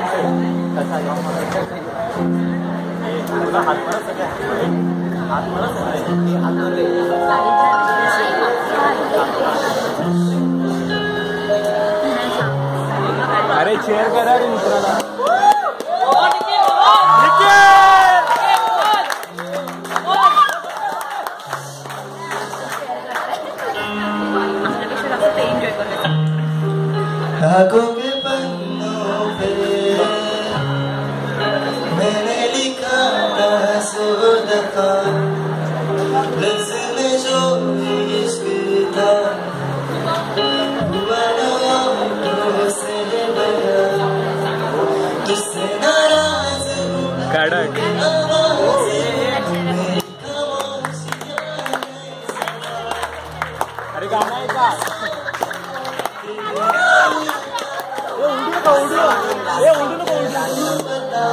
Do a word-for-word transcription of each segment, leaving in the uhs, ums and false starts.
अरे चेयर करा रे मित्राला आंखों के पन्नों पे मैंने लिखा था सौ दफा लफ्ज़ में जो इश्क था हुआ ना आंखों से बया तुझसे नाराज़ हूँ कड़क अरे गाना है का ये उड़ने को उड़ने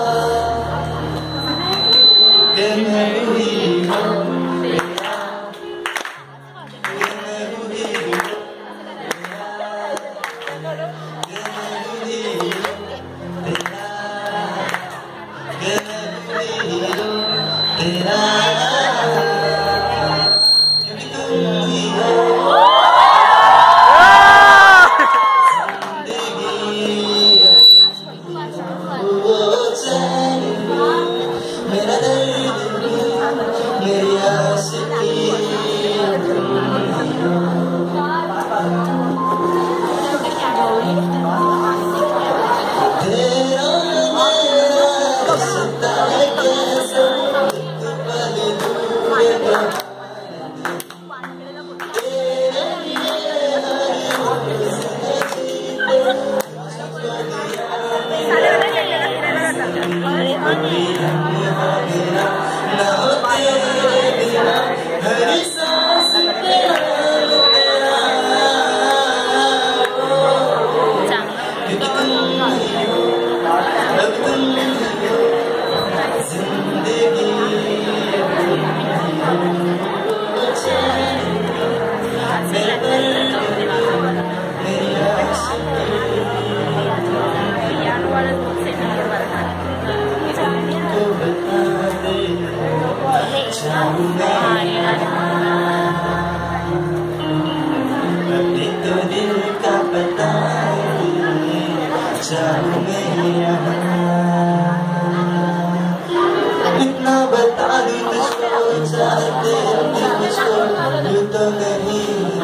इतना बता दूं तुझको चाहते मुझको यूं तो नहीं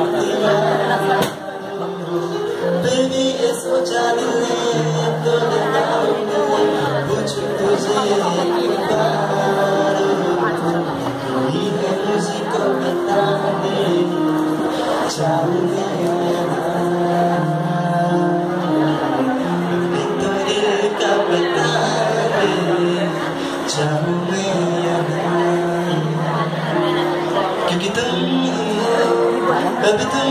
फिर भी ये सोचा दिल ने अब तो बताऊं पूछूं तुझे एक बार कोई है मुझको बता दे चाहूं क्योंकि तुम अब तुम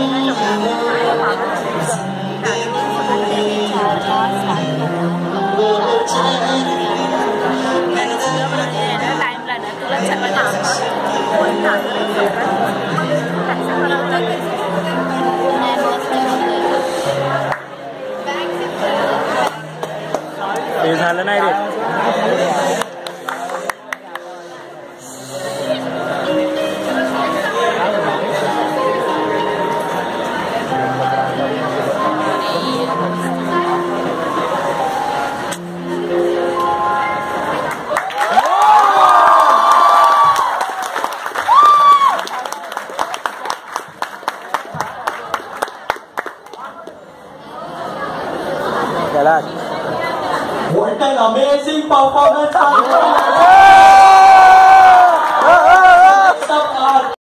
ते झालं नाही रे What an amazing performance!